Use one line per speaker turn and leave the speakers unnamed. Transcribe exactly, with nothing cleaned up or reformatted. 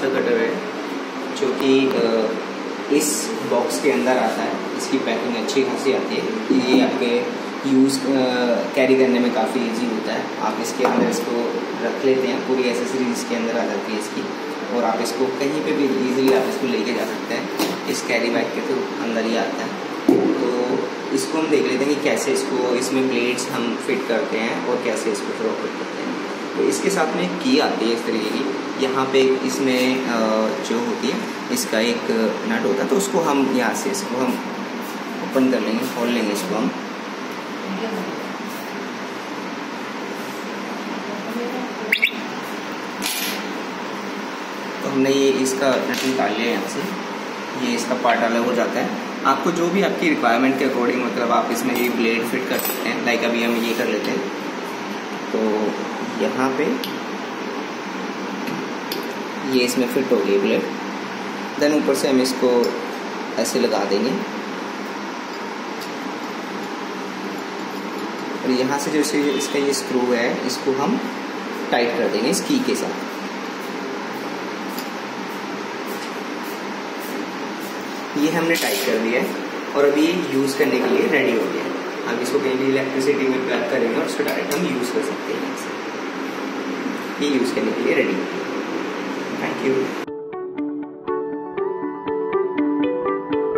सा कटर है जो कि इस बॉक्स के अंदर आता है। इसकी पैकिंग अच्छी खासी आती है। ये आपके यूज़ कैरी करने में काफ़ी इजी होता है। आप इसके अंदर इसको रख लेते हैं, पूरी एसेसरीज इसके अंदर आ जाती है इसकी, और आप इसको कहीं पे भी इजीली आप इसको लेके जा सकते हैं। इस कैरी बैग के तो अंदर ही आता है। तो इसको हम देख लेते हैं कि कैसे इसको इसमें ब्लेड्स हम फिट करते हैं और कैसे इसको फिर ऑपरेट करते हैं। तो इसके साथ में एक की आती है इस तरीके की। यहाँ पे इसमें जो होती है इसका एक नट होता है, तो उसको हम यहाँ से इसको हम ओपन कर लेंगे, खोल लेंगे इसको हम। तो हमने ये इसका नट निकाल लिया यहाँ से, ये इसका पार्ट अलग हो जाता है। आपको जो भी आपकी रिक्वायरमेंट के अकॉर्डिंग मतलब आप इसमें ये ब्लेड फिट कर सकते हैं। लाइक अभी हम ये कर लेते हैं, तो यहाँ पे ये इसमें फिट हो गई ब्लेड। देन ऊपर से हम इसको ऐसे लगा देंगे, और यहाँ से जो इसका ये स्क्रू है इसको हम टाइट कर देंगे इस की के साथ। ये हमने टाइट कर दिया है और अभी ये यूज़ करने के लिए रेडी हो गया। हम इसको कहीं भी इलेक्ट्रिसिटी में प्लग करेंगे और उसको डायरेक्ट हम यूज़ कर सकते हैं। ये यूज़ करने के लिए रेडी हो गया। Thank you.